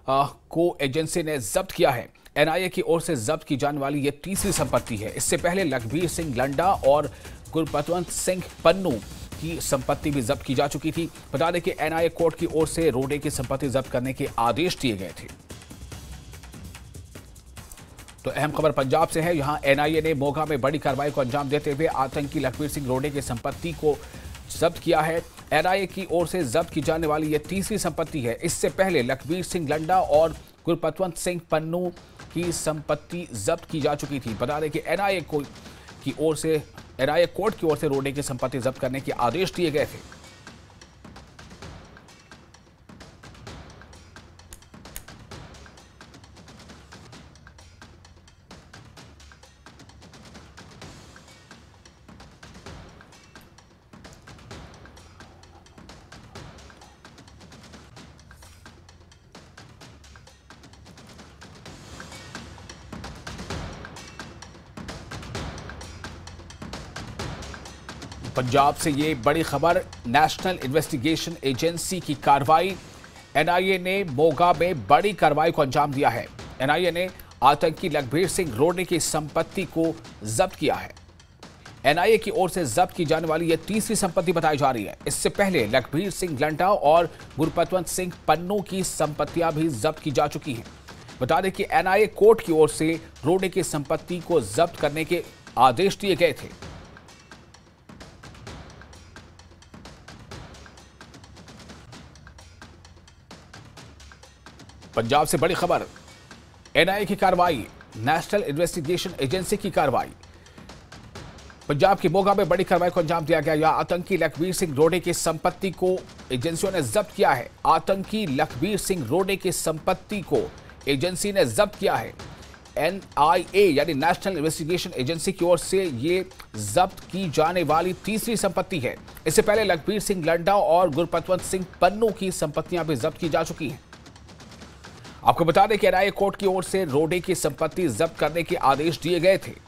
को एजेंसी ने जब्त किया है। एनआईए की ओर से जब्त की जाने वाली यह तीसरी संपत्ति है। इससे पहले लखबीर सिंह लंडा और गुरपतवंत सिंह पन्नू की संपत्ति भी जब्त की जा चुकी थी। बता दें कि एनआईए कोर्ट की ओर से रोडे की संपत्ति जब्त करने के आदेश दिए गए थे। तो अहम खबर पंजाब से है। यहां एनआईए ने मोगा में बड़ी कार्रवाई को अंजाम देते हुए आतंकी लखबीर सिंह रोडे की संपत्ति को जब्त किया है। एनआईए की ओर से जब्त की जाने वाली यह तीसरी संपत्ति है। इससे पहले लखबीर सिंह लंडा और गुरपतवंत सिंह पन्नू की संपत्ति जब्त की जा चुकी थी। बता दें कि एनआईए कोर्ट की ओर से रोडे की संपत्ति जब्त करने के आदेश दिए गए थे। पंजाब से ये बड़ी खबर, नेशनल इन्वेस्टिगेशन एजेंसी की कार्रवाई। एनआईए ने मोगा में बड़ी कार्रवाई को अंजाम दिया है। एनआईए ने आतंकी लखबीर सिंह रोडे की संपत्ति को जब्त किया है। एनआईए की ओर से जब्त की जाने वाली यह तीसरी संपत्ति बताई जा रही है। इससे पहले लखबीर सिंह लंडा और गुरपतवंत सिंह पन्नू की संपत्तियां भी जब्त की जा चुकी हैं। बता दें कि एनआईए कोर्ट की ओर से रोडे की संपत्ति को जब्त करने के आदेश दिए गए थे। पंजाब से बड़ी खबर, एनआईए की कार्रवाई, नेशनल इन्वेस्टिगेशन एजेंसी की कार्रवाई। पंजाब की मोगा में बड़ी कार्रवाई को अंजाम दिया गया। यह आतंकी लखबीर सिंह रोडे की संपत्ति को एजेंसियों ने जब्त किया है। आतंकी लखबीर सिंह रोडे की संपत्ति को एजेंसी ने जब्त किया है। एनआईए यानी नेशनल इन्वेस्टिगेशन एजेंसी की ओर से ये जब्त की जाने वाली तीसरी संपत्ति है। इससे पहले लखबीर सिंह लंडा और गुरपतवंत सिंह पन्नू की संपत्तियां भी जब्त की जा चुकी हैं। आपको बता दें कि एनआईए कोर्ट की ओर से रोडे की संपत्ति जब्त करने के आदेश दिए गए थे।